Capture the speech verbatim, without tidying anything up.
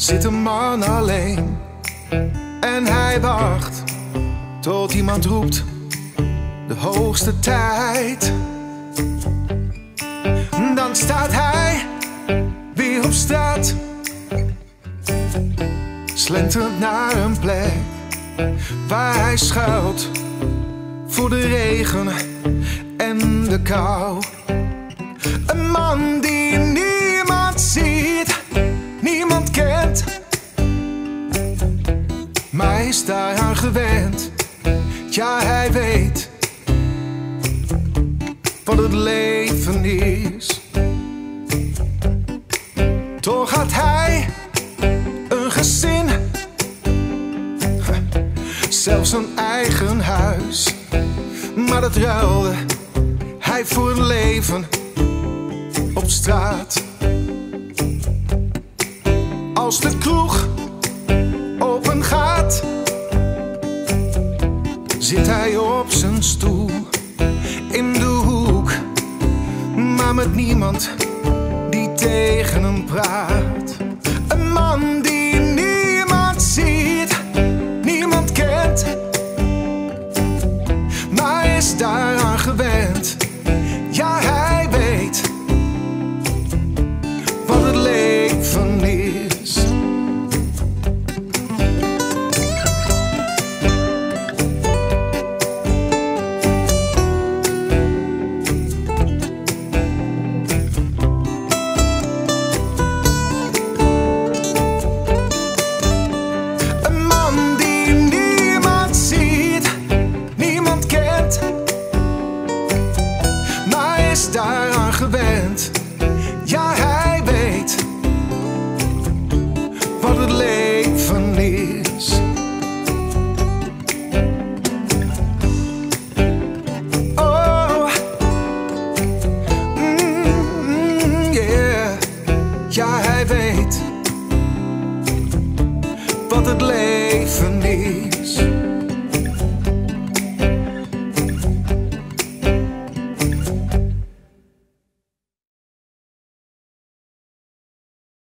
zit een man alleen en hij wacht tot iemand roept de hoogste tijd. Dan staat hij weer op straat, slentert naar een plek waar hij schuilt voor de regen en de kou. Een man die niemand ziet, niemand kent, maar hij is daaraan gewend. Ja, hij weet wat het leven is. Toch had hij een gezin, zelfs een eigen huis, maar dat ruilde hij voor het leven op straat. Als de kroeg open gaat, zit hij op zijn stoel in de hoek, maar met niemand die tegen hem praat. Een man die niemand ziet, niemand kent, maar hij is daaraan gewend. Ja, hij weet wat het leven is. Een man die niemand ziet, niemand kent, maar hij is daaraan gewend. Ja, hij weet wat het leven is. Oh, mm, yeah. Ja, hij weet wat het leven is.